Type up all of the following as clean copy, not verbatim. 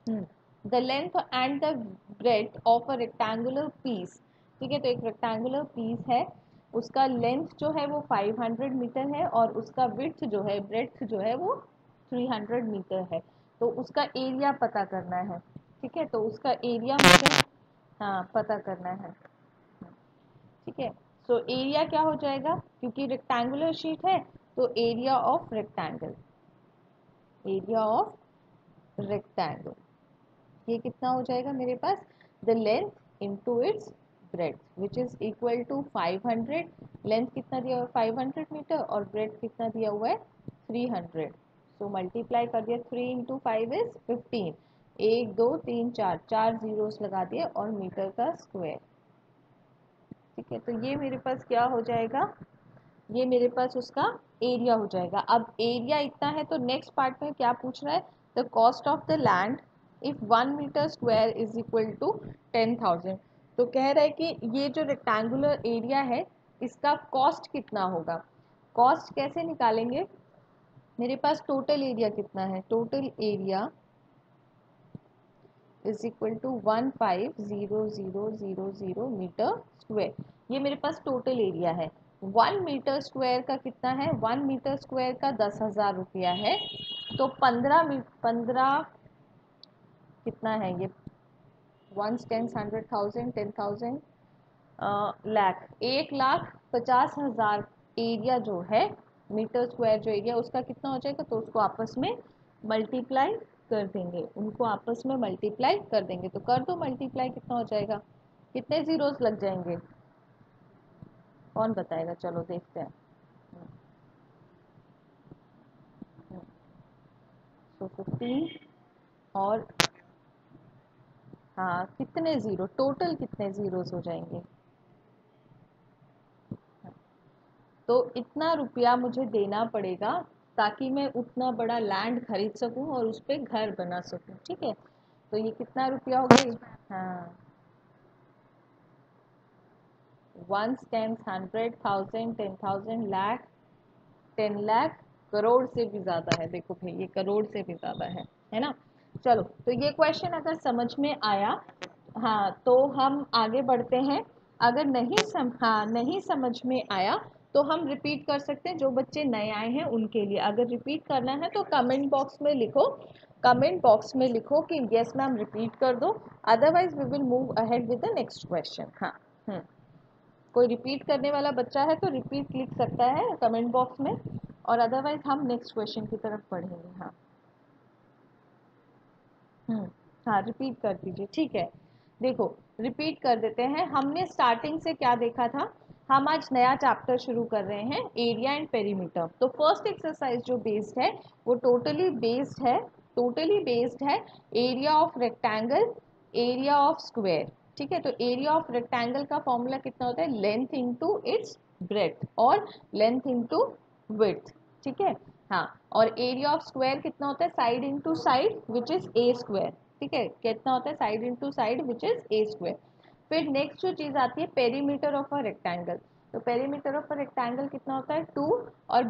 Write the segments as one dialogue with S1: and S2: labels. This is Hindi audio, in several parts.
S1: The length and the breadth of a rectangular piece, ठीक है। तो एक रेक्टेंगुलर पीस है, उसका लेंथ जो है वो 500 मीटर है और उसका विड्थ जो है, ब्रेथ जो है वो 300 मीटर है। तो उसका एरिया पता करना है, ठीक है। तो उसका एरिया मुझे हाँ पता करना है, ठीक है। सो एरिया क्या हो जाएगा, क्योंकि रेक्टेंगुलर शीट है तो area of rectangle, area of rectangle ये कितना हो जाएगा मेरे पास, the length into its breadth which is equal to 500। Length कितना दिया हुआ है 500 मीटर और ब्रेड्थ कितना दिया हुआ है 300। सो मल्टीप्लाई कर दिया, 3 इंटू 5 इज 15, 1 2 3 4, 4 जीरोस लगा दिए और मीटर का स्क्वायर, ठीक है। तो ये मेरे पास क्या हो जाएगा, ये मेरे पास उसका एरिया हो जाएगा। अब एरिया इतना है तो नेक्स्ट पार्ट में क्या पूछ रहा है, the cost of the land if 1 meter square is equal to 10,000। तो कह रहा है कि ये जो रेक्टेंगुलर एरिया है इसका कॉस्ट कितना होगा। कॉस्ट कैसे निकालेंगे, मेरे पास टोटल एरिया कितना है, total area is equal to 150000 meter square, ये मेरे पास टोटल एरिया है। 1 मीटर स्क्वायर का कितना है, 1 मीटर स्क्वायर का 10,000 रुपया है। तो 15 कितना है ये, 1 10 100,000 10,000 लाख, 1,50,000 एरिया जो है, मीटर स्क्वायर जो एरिया उसका कितना हो जाएगा, तो उसको आपस में मल्टीप्लाई कर देंगे, उनको आपस में मल्टीप्लाई कर देंगे। तो कर दो मल्टीप्लाई, कितना हो जाएगा, कितने जीरोस लग जाएंगे, कौन बताएगा, चलो देखते हैं। तो 15 और हाँ कितने जीरो, टोटल कितने जीरोस हो जाएंगे, तो इतना रुपया मुझे देना पड़ेगा ताकि मैं उतना बड़ा लैंड खरीद सकूं और उस पर घर बना सकूं, ठीक है। तो ये कितना रुपया हो गया, हाँ 1 10 100,000 10,000 लाख 10 लाख, करोड़ से भी ज़्यादा है, देखो भाई ये करोड़ से भी ज़्यादा है ना। चलो तो ये क्वेश्चन अगर समझ में आया, हाँ तो हम आगे बढ़ते हैं। अगर नहीं समझ में आया तो हम रिपीट कर सकते हैं, जो बच्चे नए आए हैं उनके लिए। अगर रिपीट करना है तो कमेंट बॉक्स में लिखो, कमेंट बॉक्स में लिखो कि यस मैम रिपीट कर दो, otherwise we will move ahead with the next question. हाँ कोई रिपीट करने वाला बच्चा है तो रिपीट लिख सकता है कमेंट बॉक्स में, और अदरवाइज हम नेक्स्ट क्वेश्चन की तरफ बढ़ेंगे। हाँ हम्म हाँ रिपीट कर दीजिए, ठीक है। देखो रिपीट कर देते हैं, हमने स्टार्टिंग से क्या देखा था, हम आज नया चैप्टर शुरू कर रहे हैं, एरिया एंड पेरीमीटर। तो फर्स्ट एक्सरसाइज जो बेस्ड है वो टोटली बेस्ड है area of rectangle, area of square, ठीक है। तो एरिया ऑफ रेक्टेंगल का फॉर्मूला कितना होता है, लेंथ इनटू इट्स ब्रेड्थ और लेंथ इनटू विड्थ, ठीक है। हाँ और एरिया ऑफ स्क्वायर कितना होता है, side into side which is a square, ठीक है। कितना होता है, side into side which is a square. फिर नेक्स्ट जो चीज आती है पेरीमीटर ऑफ अ रेक्टेंगल। तो पेरीमीटर ऑफ अ रेक्टेंगल कितना होता है 2, और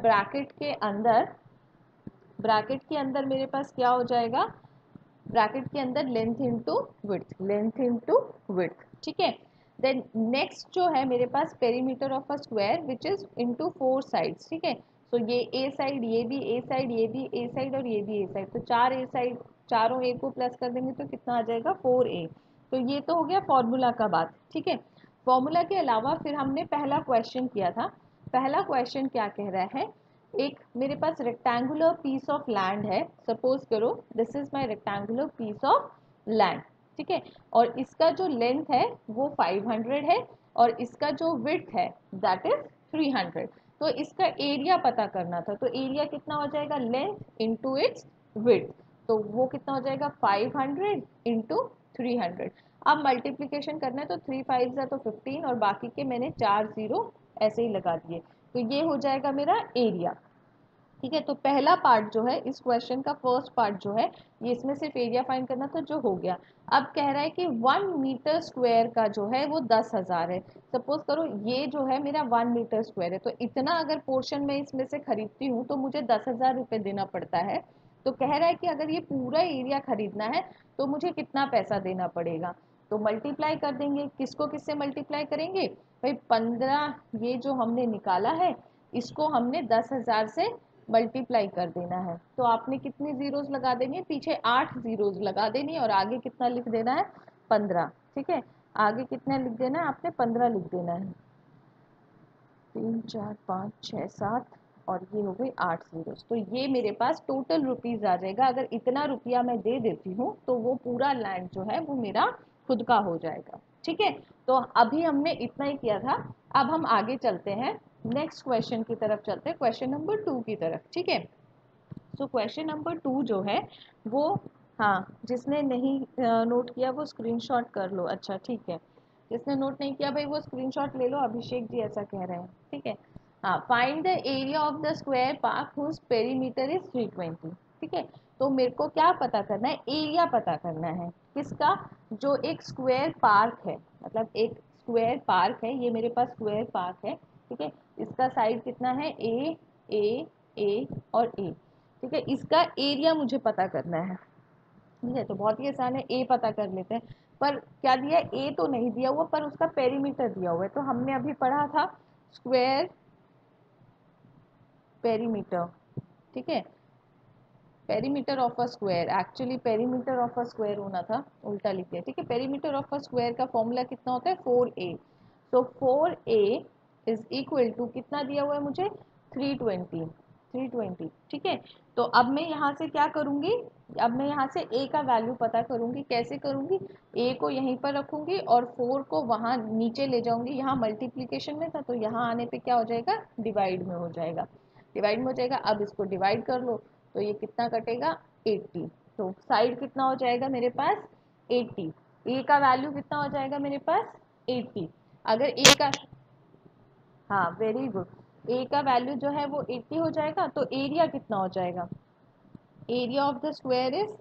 S1: ब्रैकेट के अंदर मेरे पास क्या हो जाएगा, ब्रैकेट के अंदर length into width, length into width, ठीक है। देन नेक्स्ट जो है मेरे पास perimeter of a square which is into 4 sides, ठीक है। सो ये ए साइड, ये भी ए साइड, ये भी ए साइड और ये भी ए साइड, तो 4 ए साइड, चारों ए को प्लस कर देंगे तो कितना आ जाएगा 4a। तो ये तो हो गया फॉर्मूला का बात, ठीक है। फॉर्मूला के अलावा फिर हमने पहला क्वेश्चन किया था, पहला क्वेश्चन क्या कह रहा है, एक मेरे पास रेक्टेंगुलर पीस ऑफ लैंड है, सपोज करो this is my rectangular piece of land, ठीक है। और इसका जो लेंथ है वो 500 है और इसका जो विड्थ है दैट इज 300। तो इसका एरिया पता करना था, तो एरिया कितना हो जाएगा, लेंथ इनटू इट्स विड्थ, तो वो कितना हो जाएगा 500 इंटू 300। अब मल्टीप्लीकेशन करना है तो 3 5 तो 15 और बाकी के मैंने 4 जीरो ऐसे ही लगा दिए, तो ये हो जाएगा मेरा एरिया, ठीक है। तो पहला पार्ट जो है इस क्वेश्चन का, फर्स्ट पार्ट जो है ये, इसमें सिर्फ एरिया फाइंड करना था जो हो गया। अब कह रहा है कि 1 मीटर स्क्वायर का जो है वो 10,000 है। सपोज करो ये जो है मेरा 1 मीटर स्क्वायर है, तो इतना अगर पोर्शन में इसमें से खरीदती हूँ तो मुझे 10,000 रुपये देना पड़ता है। तो कह रहा है कि अगर ये पूरा एरिया खरीदना है तो मुझे कितना पैसा देना पड़ेगा। तो मल्टीप्लाई कर देंगे, किसको किससे मल्टीप्लाई करेंगे भाई, 15 ये जो हमने निकाला है इसको हमने 10,000 से मल्टीप्लाई कर देना है। तो आपने कितनी जीरोस लगा देनी है, पीछे 8 जीरोस लगा देनी है और आगे कितना लिख देना है 15। ठीक है, आगे कितना लिख देना है आपने 15 लिख देना है। 3 4 5 6 7 और ये हो गई 8 जीरोस। तो ये मेरे पास टोटल रुपीज आ जाएगा। अगर इतना रुपया मैं दे देती हूँ तो वो पूरा लैंड जो है वो मेरा खुद का हो जाएगा। ठीक है, तो अभी हमने इतना ही किया था। अब हम आगे चलते हैं, नेक्स्ट क्वेश्चन की तरफ चलते हैं, क्वेश्चन नंबर 2 की तरफ। ठीक है, सो क्वेश्चन नंबर 2 जो है वो, हाँ जिसने नहीं नोट किया वो स्क्रीनशॉट कर लो। अच्छा ठीक है, जिसने नोट नहीं किया भाई वो स्क्रीनशॉट ले लो, अभिषेक जी ऐसा कह रहे हैं। ठीक है, हाँ, find the area of the square park whose perimeter is 320। ठीक है, तो मेरे को क्या पता करना है, एरिया पता करना है किसका, जो एक स्क्वायर पार्क है, मतलब एक स्क्वायर पार्क है, ये मेरे पास स्क्वायर पार्क है। ठीक है, इसका साइड कितना है, ए और ए। ठीक है, इसका एरिया मुझे पता करना है। ठीक है, तो बहुत ही आसान है, ए पता कर लेते हैं। पर क्या दिया, ए तो नहीं दिया हुआ पर उसका पेरीमीटर दिया हुआ है। तो हमने अभी पढ़ा था स्क्वायर पेरीमीटर। ठीक है, perimeter of a square, actually perimeter of a square होना था, उल्टा लिख दिया। ठीक है, पेरीमीटर ऑफ अ स्क्वायर का फॉर्मूला कितना होता है, 4a। तो 4a इज इक्वल टू कितना दिया हुआ है मुझे, 320। ठीक है, तो अब मैं यहाँ से क्या करूँगी, अब मैं यहाँ से a का वैल्यू पता करूँगी। कैसे करूँगी, a को यहीं पर रखूँगी और 4 को वहाँ नीचे ले जाऊँगी। यहाँ मल्टीप्लीकेशन में था तो यहाँ आने पे क्या हो जाएगा, डिवाइड में हो जाएगा, डिवाइड में हो जाएगा। अब इसको डिवाइड कर लो तो ये कितना कटेगा, 80। तो साइड कितना हो जाएगा मेरे पास, 80। ए का वैल्यू कितना हो जाएगा मेरे पास, 80। अगर ए का, हाँ वेरी गुड, ए का वैल्यू जो है वो 80 हो जाएगा तो एरिया कितना हो जाएगा, area of the square is,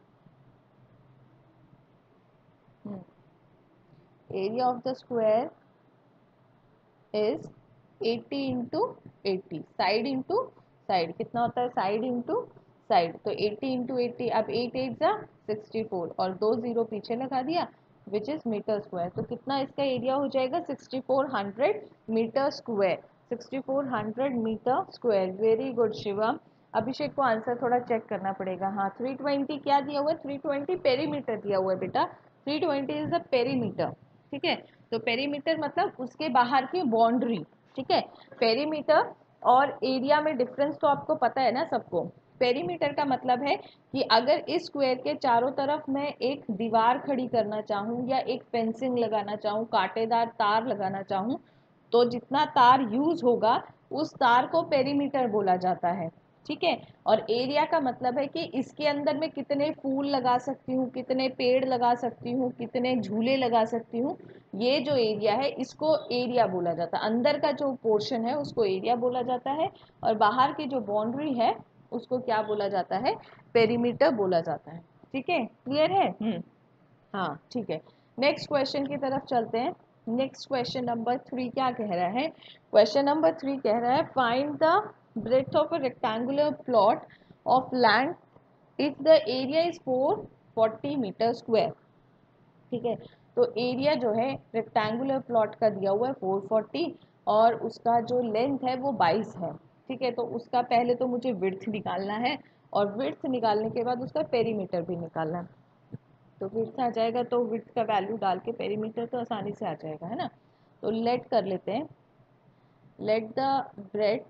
S1: area of the square is 80 into 80, side into side कितना होता है, साइड इंटू साइड। तो 80 इंटू 80, अब 8 8 जा 64 और 2 जीरो पीछे लगा दिया, विच इज मीटर स्क्वायर। तो कितना इसका एरिया हो जाएगा, 6400 meter square, 6400 meter square. Very good Shivam. Abhishek को आंसर थोड़ा चेक करना पड़ेगा। हाँ 320 क्या दिया हुआ है, 320 पेरीमीटर दिया हुआ है बेटा, 320 इज द पेरीमीटर। ठीक है, तो पेरीमीटर मतलब उसके बाहर की बाउंड्री। ठीक है, पेरीमीटर और एरिया में डिफरेंस तो आपको पता है ना सबको। पेरीमीटर का मतलब है कि अगर इस स्क्वायर के चारों तरफ मैं एक दीवार खड़ी करना चाहूँ या एक फेंसिंग लगाना चाहूँ, कांटेदार तार लगाना चाहूँ, तो जितना तार यूज होगा उस तार को पेरीमीटर बोला जाता है। ठीक है, और एरिया का मतलब है कि इसके अंदर मैं कितने फूल लगा सकती हूँ, कितने पेड़ लगा सकती हूँ, कितने झूले लगा सकती हूँ, ये जो एरिया है इसको एरिया बोला जाता है। अंदर का जो पोर्शन है उसको एरिया बोला जाता है और बाहर की जो बाउंड्री है उसको क्या बोला जाता है, पेरीमीटर बोला जाता है। ठीक है, क्लियर है। हाँ ठीक है, नेक्स्ट क्वेश्चन की तरफ चलते हैं। नेक्स्ट क्वेश्चन नंबर 3 क्या कह रहा है, क्वेश्चन नंबर 3 कह रहा है find the breadth of a rectangular plot of land if the area is 440 metre square. ठीक है, तो एरिया जो है रेक्टेंगुलर प्लॉट का दिया हुआ है 440 और उसका जो लेंथ है वो 22 है। ठीक है, तो उसका पहले तो मुझे विड्थ निकालना है और विड्थ निकालने के बाद उसका पेरीमीटर भी निकालना है। तो विड्थ आ जाएगा तो विड्थ का वैल्यू डाल के पेरीमीटर तो आसानी से आ जाएगा, है ना। तो लेट कर लेते हैं, लेट द ब्रेथ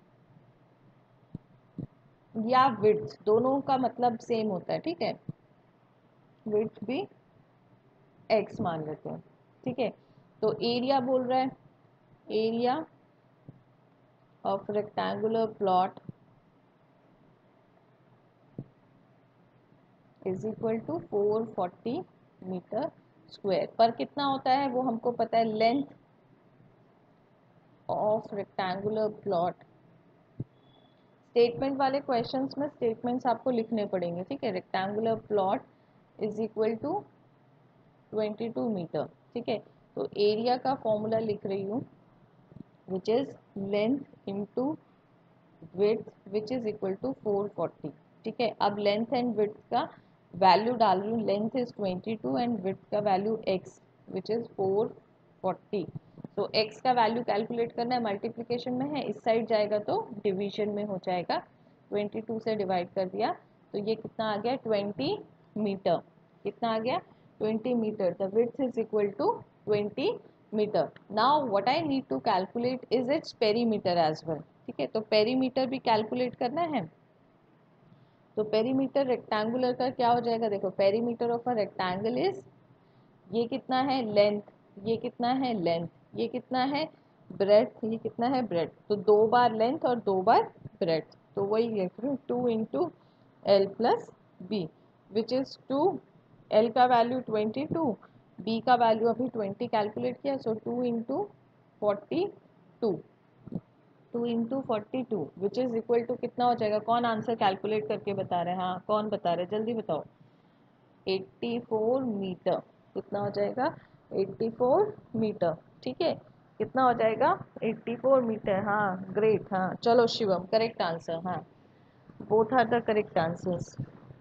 S1: या विड्थ दोनों का मतलब सेम होता है। ठीक है, विड्थ भी एक्स मान लेते हैं। ठीक है, तो एरिया बोल रहा है, area of rectangular plot is equal to 440 metre square. पर कितना होता है वो हमको पता है, length of rectangular plot. Statement वाले क्वेश्चंस में स्टेटमेंट्स आपको लिखने पड़ेंगे। ठीक है, rectangular plot is equal to 22 metre. ठीक है, तो एरिया का फॉर्मूला लिख रही हूँ which is length into width which is equal to 440। ठीक है। अब लेंथ एंड विड्थ का वैल्यू डाल रही हूँ, लेंथ इज 22 एंड विड्थ का वैल्यू x विच इज 440। तो x का वैल्यू कैलकुलेट करना है, मल्टीप्लिकेशन में है, इस साइड जाएगा तो डिवीजन में हो जाएगा। 22 से डिवाइड कर दिया तो ये कितना आ गया 20 मीटर। कितना आ गया 20 metre. The width is equal to 20 metre. Now what I need to calculate is its perimeter as well. ठीक है, तो पेरीमीटर भी कैलकुलेट करना है। तो पेरीमीटर रेक्टेंगुलर का क्या हो जाएगा, देखो perimeter of a rectangle is, ये कितना है लेंथ, ये कितना है लेंथ, ये कितना है ब्रेड्थ, ये कितना है ब्रेड्थ। तो 2 बार लेंथ और 2 बार ब्रेड्थ, तो वही लिख रही हूँ 2 into L plus B which is 2। L का वैल्यू 22, बी का वैल्यू अभी 20 कैलकुलेट किया, so 2 into 42, 2 into 42 which is equal to कितना हो जाएगा, कौन आंसर कैलकुलेट करके बता रहे हैं, हाँ कौन बता रहे हैं जल्दी बताओ। 84 मीटर। कितना हो जाएगा 84 मीटर। ठीक है, कितना हो जाएगा 84 मीटर। हाँ ग्रेट, हाँ चलो शिवम करेक्ट आंसर, हाँ both are the correct answers.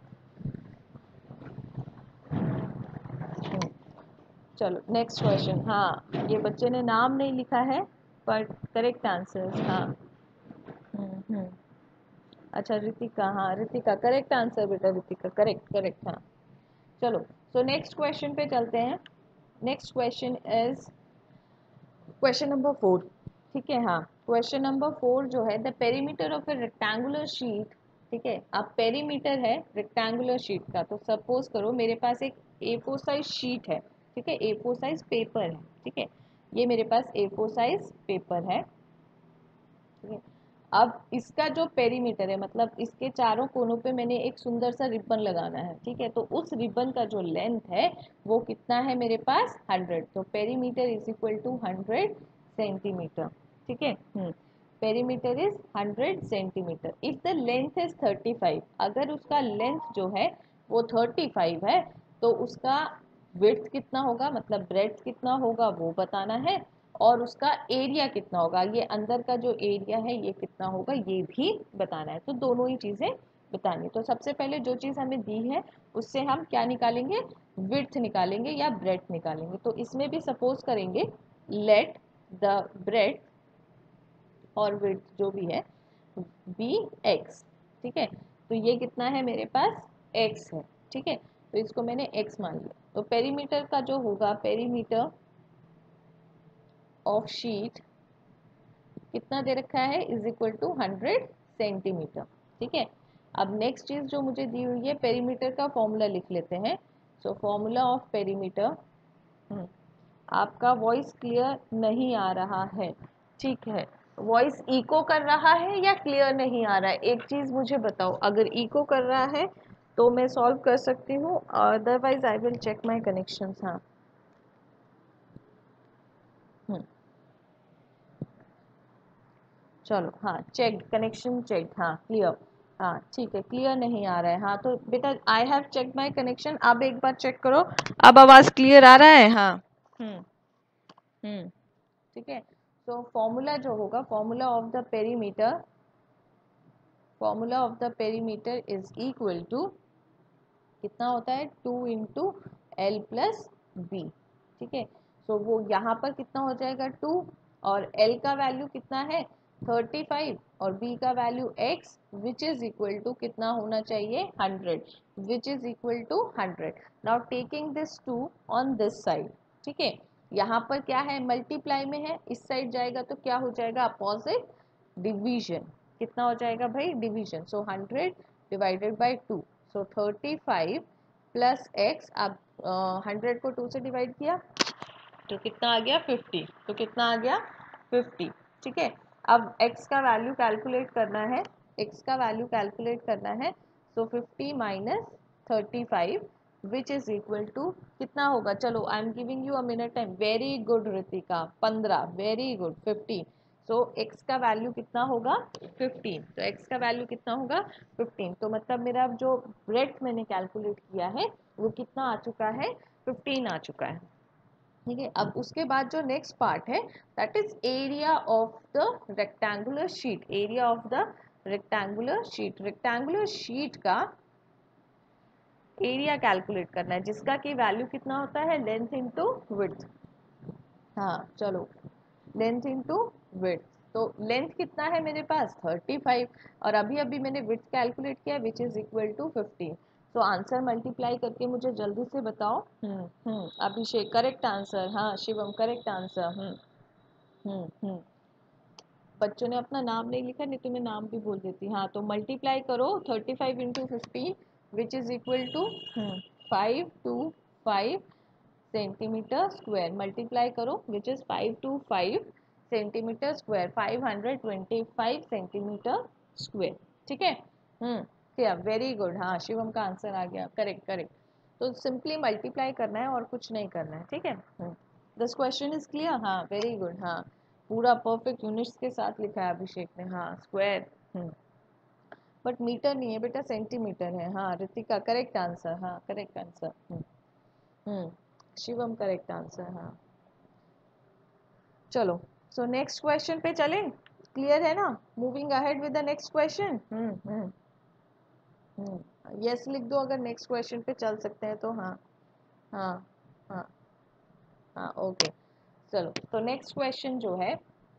S1: चलो नेक्स्ट क्वेश्चन। हाँ ये बच्चे ने नाम नहीं लिखा है पर करेक्ट आंसर्स। हाँ हम्म। अच्छा रितिका, हाँ रितिका करेक्ट आंसर बेटा, रितिका करेक्ट करेक्ट, हाँ चलो। सो नेक्स्ट क्वेश्चन पे चलते हैं। Next question is question number 4। ठीक है, हाँ क्वेश्चन नंबर 4 जो है, the perimeter of a rectangular sheet. ठीक है, अब पेरीमीटर है रेक्टेंगुलर शीट का, तो सपोज करो मेरे पास एक A4 साइज शीट है। ठीक है, A4 साइज पेपर है। ठीक है, ये मेरे पास A4 साइज पेपर है। ठीक है, अब इसका जो पेरीमीटर है, मतलब इसके चारों कोनों पे मैंने एक सुंदर सा रिबन लगाना है। ठीक है, तो उस रिबन का जो लेंथ है वो कितना है मेरे पास 100। तो perimeter is equal to 100 centimetre. ठीक है, perimeter is 100 centimetre. If the length is 35, अगर उसका लेंथ जो है वो 35 है तो उसका विड्थ कितना होगा, मतलब ब्रेड्थ कितना होगा वो बताना है, और उसका एरिया कितना होगा, ये अंदर का जो एरिया है ये कितना होगा ये भी बताना है। तो दोनों ही चीज़ें बतानी। तो सबसे पहले जो चीज़ हमें दी है उससे हम क्या निकालेंगे, विड्थ निकालेंगे या ब्रेड्थ निकालेंगे। तो इसमें भी सपोज करेंगे लेट द ब्रेड्थ और विड्थ जो भी है बी एक्स। ठीक है, तो ये कितना है मेरे पास एक्स है। ठीक है, तो इसको मैंने एक्स मान लिया। तो पेरीमीटर का जो होगा, पेरीमीटर ऑफ शीट कितना दे रखा है इज इक्वल टू 100 सेंटीमीटर। ठीक है, अब नेक्स्ट चीज जो मुझे दी हुई है, पेरीमीटर का फॉर्मूला लिख लेते हैं। सो फॉर्मूला ऑफ पेरीमीटर, आपका वॉइस क्लियर नहीं आ रहा है। ठीक है, वॉइस इको कर रहा है या क्लियर नहीं आ रहा है, एक चीज मुझे बताओ। अगर इको कर रहा है तो मैं सॉल्व कर सकती हूँ, otherwise I will check my connection. हाँ चलो, हाँ चेक कनेक्शन चेक, हाँ क्लियर। हाँ ठीक है, क्लियर नहीं आ रहा है। हाँ तो बेटा I have check my connection, अब एक बार चेक करो, अब आवाज क्लियर आ रहा है। हाँ हम्म हम्म ठीक है। तो फॉर्मूला जो होगा, formula of the perimeter, formula of the perimeter is equal to कितना होता है 2 इंटू एल प्लस बी। ठीक है, सो वो यहाँ पर कितना हो जाएगा 2, और एल का वैल्यू कितना है 35 और बी का value x which is equal to कितना होना चाहिए 100, which is equal to 100। Now taking this 2 on this side. ठीक है, यहाँ पर क्या है मल्टीप्लाई में है, इस साइड जाएगा तो क्या हो जाएगा अपोजिट, डिवीजन। कितना हो जाएगा भाई division. So 100 divided by 2, so 35 plus x. अब 100 को 2 से डिवाइड किया तो कितना आ गया 50, तो कितना आ गया 50। ठीक है, अब x का वैल्यू कैलकुलेट करना है, x का वैल्यू कैलकुलेट करना है। So 50 minus 35 which is equal to कितना होगा, चलो I am giving you a minute time. Very good Ritika 15, very good 15। So x का वैल्यू कितना होगा 15, तो x का वैल्यू कितना होगा 15। तो मतलब मेरा जो ब्रेड्थ मैंने कैलकुलेट किया है वो कितना आ चुका है 15 आ चुका है। ठीक है, अब उसके बाद जो नेक्स्ट पार्ट है that is area of the rectangular sheet, area of the rectangular sheet का एरिया कैलकुलेट करना है, जिसका कि वैल्यू कितना होता है, लेंथ इंटू विड्थ। हाँ चलो, लेंथ इंटू विड्थ। तो लेंथ कितना है मेरे पास 35, और अभी अभी मैंने विड्थ कैलकुलेट किया विच इज इक्वल टू 15। तो आंसर मल्टीप्लाई करके मुझे जल्दी से बताओ। अभिषेक करेक्ट आंसर, हाँ शिवम करेक्ट आंसर। बच्चों ने अपना नाम नहीं लिखा, नहीं तो मैं नाम भी बोल देती। हाँ तो मल्टीप्लाई करो 35 into 15 which is equal to 525 centimetre square. Multiply करो which is 525 centimetre square, 525 centimetre square. ठीक है। क्या वेरी गुड, हाँ शिवम का आंसर आ गया, करेक्ट करेक्ट। तो सिंपली मल्टीप्लाई करना है और कुछ नहीं करना है। ठीक है, दिस क्वेश्चन इज क्लियर। हाँ वेरी गुड, हाँ पूरा परफेक्ट यूनिट्स के साथ लिखा है अभिषेक ने। हाँ स्क्वायर, बट मीटर नहीं है बेटा, सेंटीमीटर है। हाँ ऋतिका करेक्ट आंसर, हाँ correct answer. Shivam correct answer. हाँ चलो, सो नेक्स्ट क्वेश्चन पे चलें, क्लियर है ना? Moving ahead with the next question. Yes लिख दो अगर नेक्स्ट क्वेश्चन पे चल सकते हैं तो। हाँ हाँ हाँ हाँ ओके चलो। तो नेक्स्ट क्वेश्चन जो है,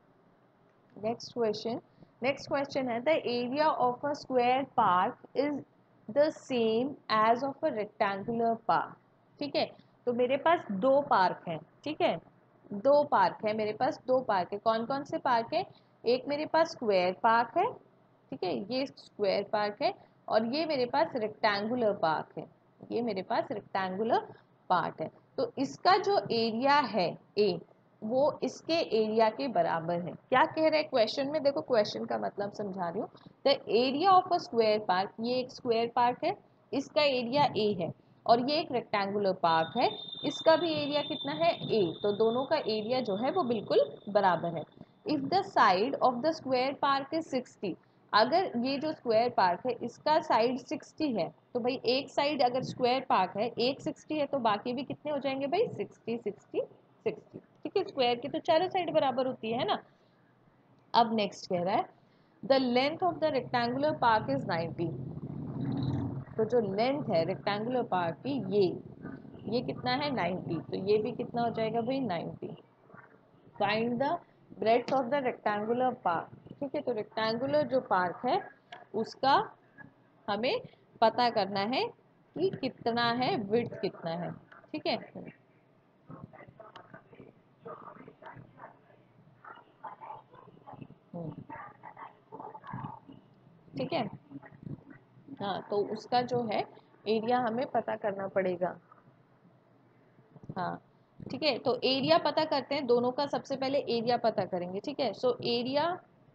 S1: नेक्स्ट क्वेश्चन है the area of a square park is the same as of a rectangular park. ठीक है, तो मेरे पास दो पार्क हैं। ठीक है, दो पार्क है मेरे पास, दो पार्क है। कौन कौन से पार्क है? एक मेरे पास स्क्वायर पार्क है, ठीक है, ये स्क्वायर पार्क है, और ये मेरे पास रेक्टेंगुलर पार्क है, ये मेरे पास रेक्टेंगुलर पार्ट है। तो इसका जो एरिया है ए, वो इसके एरिया के बराबर है। क्या कह रहे हैं क्वेश्चन में? देखो क्वेश्चन का मतलब समझा रही हूँ। The area of a square park, ये एक स्क्वायर पार्क है, इसका एरिया ए है, और ये एक रेक्टेंगुलर पार्क है, इसका भी एरिया कितना है ए। तो दोनों का एरिया जो है वो बिल्कुल बराबर है। If the side of the square park is 60, अगर ये जो स्क्वायर पार्क है इसका साइड 60 है, तो भाई एक साइड अगर स्क्वायर पार्क है एक 60 है, तो बाकी भी कितने हो जाएंगे भाई? 60 60 60। ठीक है, स्क्वायर की तो चारों साइड बराबर होती है ना। अब नेक्स्ट कह रहा है the length of the rectangular park is 90। तो जो लेंथ है रेक्टेंगुलर पार्क की, ये कितना है 90, तो ये भी कितना हो जाएगा भाई 90। Find the breadth of the rectangular park. ठीक है, तो रेक्टेंगुलर जो पार्क है उसका हमें पता करना है कि कितना है, विड्थ कितना है। ठीक है, ठीक है, हाँ तो उसका जो है एरिया हमें पता करना पड़ेगा। हाँ ठीक है, तो एरिया पता करते हैं, दोनों का सबसे पहले एरिया पता करेंगे। ठीक है, so area,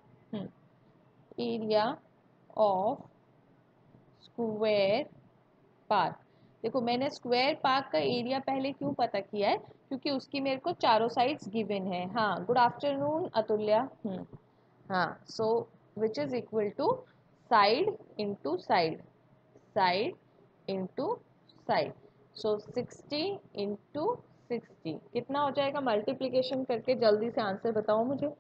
S1: area of square park. देखो मैंने स्क्वायर पार्क का एरिया पहले क्यों पता किया है, क्योंकि उसकी मेरे को चारों साइड्स गिवन है। हाँ गुड आफ्टरनून अतुल्या। हाँ so which is equal to side into side, side into side. So 60 into 60 कितना हो जाएगा? मल्टीप्लीकेशन करके जल्दी से आंसर बताओ मुझे।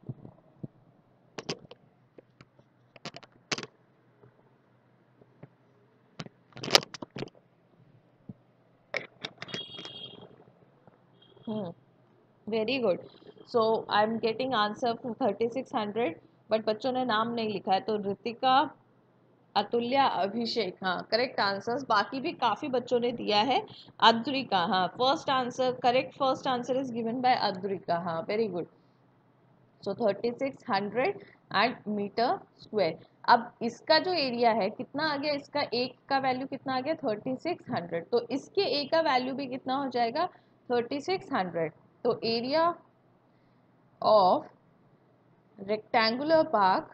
S1: Very good, so I am getting answer for 3600, but बच्चों ने नाम नहीं लिखा है। तो ऋतिका, अतुल्या, अभिषेक, हाँ करेक्ट आंसर्स। बाकी भी काफी बच्चों ने दिया है। अद्रिका, हाँ first answer correct, first answer is given by Adrika. हाँ very good, so 3600 and metre square. अब इसका जो एरिया है कितना आ गया? इसका एक का वैल्यू कितना आ गया? 3600। तो इसके ए का वैल्यू भी कितना हो जाएगा? 3600। तो area of rectangular park,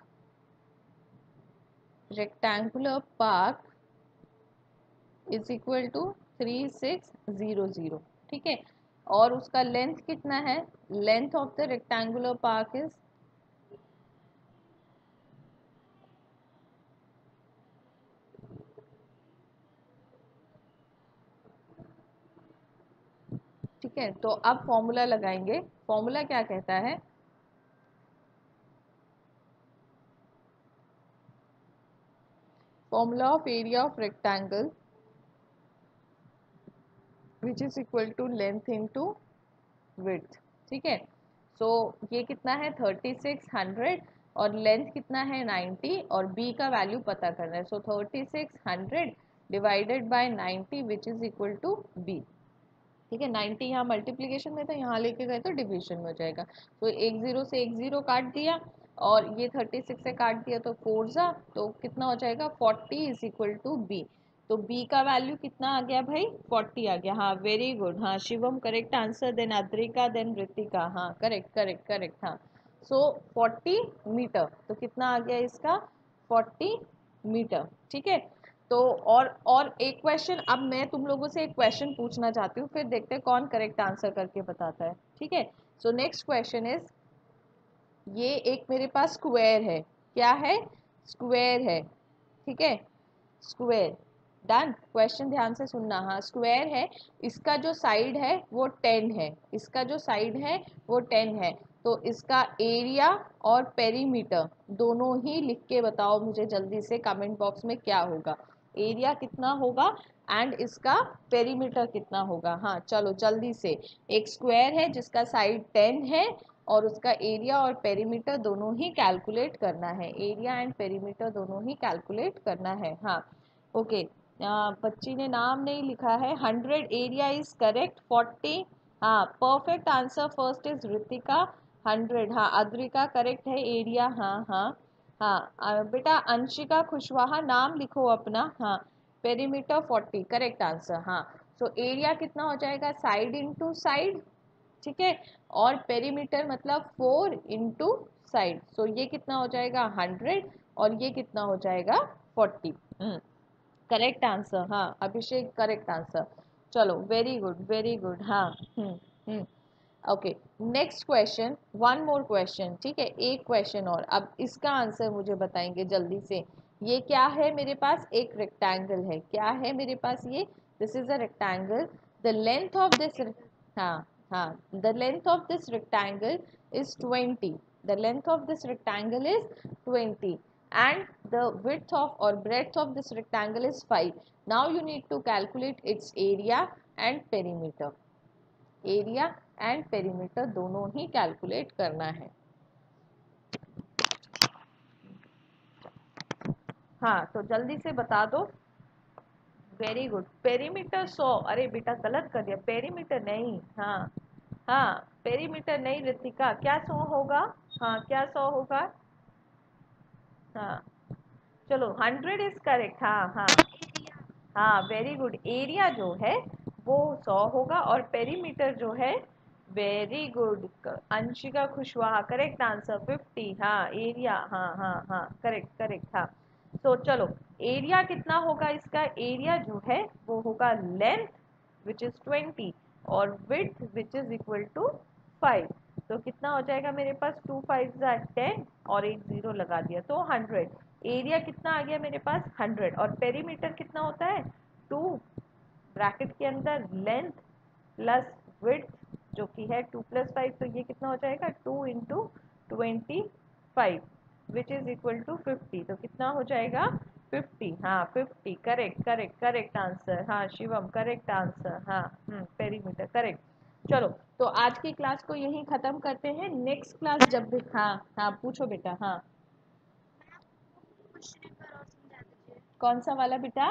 S1: rectangular park is equal to 3600। ठीक है, और उसका लेंथ कितना है? Length of the rectangular park is, ठीक है, तो अब फॉर्मूला लगाएंगे। फॉर्मूला क्या कहता है? Formula of area of rectangle which is equal to length into width, ठीक है। सो ये कितना है 3600 और लेंथ कितना है 90 और b का वैल्यू पता करना है। So 3600 divided by 90 which is equal to b, ठीक है। 90 यहाँ मल्टीप्लीकेशन में था, यहाँ लेके गए तो डिवीजन में हो जाएगा। तो एक जीरो से एक जीरो काट दिया और ये 36 से काट दिया तो 4 जा, तो कितना हो जाएगा 40 इज इक्वल टू बी। तो बी का वैल्यू कितना आ गया भाई 40 आ गया। हाँ वेरी गुड, हाँ Shivam correct answer, then Adrika, then Ritika, हाँ करेक्ट करेक्ट करेक्ट। हाँ सो 40 मीटर, तो कितना आ गया इसका 40 मीटर, ठीक है। तो और एक क्वेश्चन, अब मैं तुम लोगों से एक क्वेश्चन पूछना चाहती हूँ, फिर देखते हैं कौन करेक्ट आंसर करके बताता है, ठीक है। सो नेक्स्ट क्वेश्चन इज, ये एक मेरे पास स्क्वायर है, क्या है स्क्वायर है, ठीक है, स्क्वायर। डन, क्वेश्चन ध्यान से सुनना। हाँ स्क्वायर है, इसका जो साइड है वो 10 है, इसका जो साइड है वो 10 है। तो इसका एरिया और पेरीमीटर दोनों ही लिख के बताओ मुझे जल्दी से कमेंट बॉक्स में क्या होगा, एरिया कितना होगा एंड इसका पेरीमीटर कितना होगा। हाँ चलो जल्दी से, एक स्क्वायर है जिसका साइड 10 है और उसका एरिया और पेरीमीटर दोनों ही कैलकुलेट करना है, एरिया एंड पेरीमीटर दोनों ही कैलकुलेट करना है। हाँ ओके, बच्ची ने नाम नहीं लिखा है। 100 एरिया इज करेक्ट, 40 हाँ perfect answer, first is Ritika 100। हाँ अद्रिका करेक्ट है एरिया, हाँ हाँ हाँ बेटा अंशिका खुशवाहा नाम लिखो अपना। हाँ पेरीमीटर 40 करेक्ट आंसर। हाँ सो एरिया कितना हो जाएगा साइड इनटू साइड, ठीक है, और पेरीमीटर मतलब 4 इंटू साइड। सो ये कितना हो जाएगा 100 और ये कितना हो जाएगा 40। करेक्ट आंसर, हाँ अभिषेक करेक्ट आंसर। चलो वेरी गुड वेरी गुड। हाँ hmm okay next question, one more question, ठीक है, एक क्वेश्चन और। अब इसका आंसर मुझे बताएंगे जल्दी से। ये क्या है मेरे पास, एक रेक्टेंगल है, क्या है मेरे पास ये, this is a rectangle, the length of this, हाँ हाँ the length of this rectangle is 20, the length of this rectangle is 20 and the width of or breadth of this rectangle is 5. Now you need to calculate its area and perimeter, area and perimeter दोनों ही कैलकुलेट करना है। हाँ तो जल्दी से बता दो। वेरी गुड, पेरीमीटर 100, अरे बेटा गलत कर दिया, पेरीमीटर नहीं, हाँ हाँ पेरीमीटर नहीं ऋतिका, क्या 100 होगा, हाँ क्या 100 होगा, हाँ चलो 100 इज करेक्ट, हाँ हाँ हाँ वेरी गुड, एरिया जो है वो 100 होगा और पेरीमीटर जो है, very good Anshika Khushwaha correct answer 50। हाँ एरिया, हाँ हाँ हाँ करेक्ट करेक्ट। हाँ तो चलो एरिया कितना होगा, इसका एरिया जो है वो होगा लेंथ विच इज 20 और width which is equal to 5। तो कितना हो जाएगा मेरे पास 2 5 10 और एक जीरो लगा दिया तो 100। एरिया कितना आ गया मेरे पास 100 और पेरीमीटर कितना होता है 2 ब्रैकेट के अंदर लेंथ प्लस विड्थ जो कि है 2 + 5, तो ये कितना हो जाएगा 2 into 25 which is equal to 50। तो कितना हो जाएगा 50, हाँ 50 करेक्ट करेक्ट करेक्ट आंसर। हाँ शिवम करेक्ट आंसर। हाँ पेरीमीटर करेक्ट। चलो तो आज की क्लास को यहीं ख़त्म करते हैं, नेक्स्ट क्लास जब भी, हाँ हाँ पूछो बेटा। हाँ कौन सा वाला बेटा,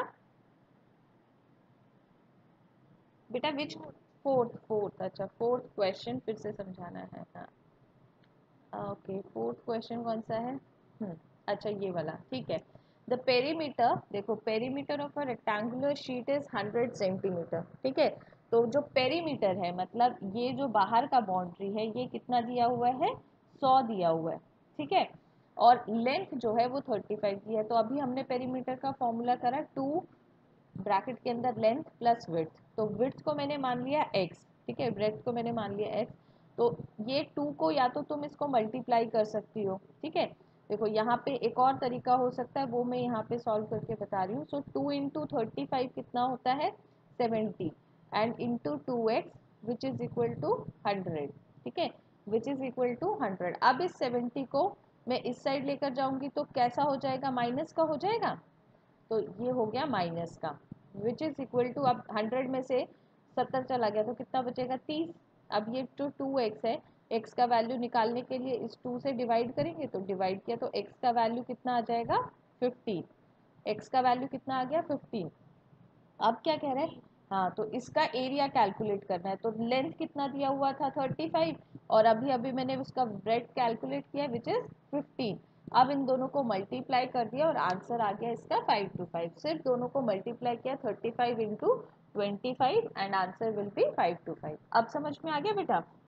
S1: बेटा विच, फोर्थ फोर्थ, अच्छा फोर्थ क्वेश्चन फिर से समझाना है। हाँ ओके फोर्थ क्वेश्चन कौन सा है, अच्छा ये वाला, ठीक है। द पेरीमीटर, देखो perimeter of a rectangular sheet is 100 centimetre, ठीक है। तो जो पेरीमीटर है मतलब ये जो बाहर का बाउंड्री है ये कितना दिया हुआ है 100 दिया हुआ है, ठीक है। और लेंथ जो है वो 35 दी है। तो अभी हमने पेरीमीटर का फॉर्मूला करा 2 ब्रैकेट के अंदर लेंथ प्लस विड्थ, तो विड्थ को मैंने मान लिया x, ठीक है, ब्रेथ को मैंने मान लिया x। तो ये 2 को या तो तुम इसको मल्टीप्लाई कर सकती हो, ठीक है। देखो यहाँ पे एक और तरीका हो सकता है, वो मैं यहाँ पे सॉल्व करके बता रही हूँ। सो 2 इंटू 35 कितना होता है 70 and into 2x which is equal to 100, ठीक है, विच इज इक्वल टू 100। अब इस 70 को मैं इस साइड लेकर जाऊंगी तो कैसा हो जाएगा, माइनस का हो जाएगा। तो ये हो गया माइनस का, विच इज इक्वल टू, अब 100 में से 70 चला गया तो कितना बचेगा 30। अब ये जो 2x है, x का वैल्यू निकालने के लिए इस 2 से डिवाइड करेंगे, तो डिवाइड किया तो x का वैल्यू कितना आ जाएगा 15, x का वैल्यू कितना आ गया 15। अब क्या कह रहे हैं, हाँ तो इसका एरिया कैलकुलेट करना है, तो लेंथ कितना दिया हुआ था 35, और अभी अभी मैंने उसका ब्रेड कैलकुलेट किया विच इज 15। अब इन दोनों को मल्टीप्लाई कर दिया और आंसर आ गया इसका 525। सिर्फ दोनों को मल्टीप्लाई किया 35 into 25 and answer will be 525। अब समझ में आ गया बेटा।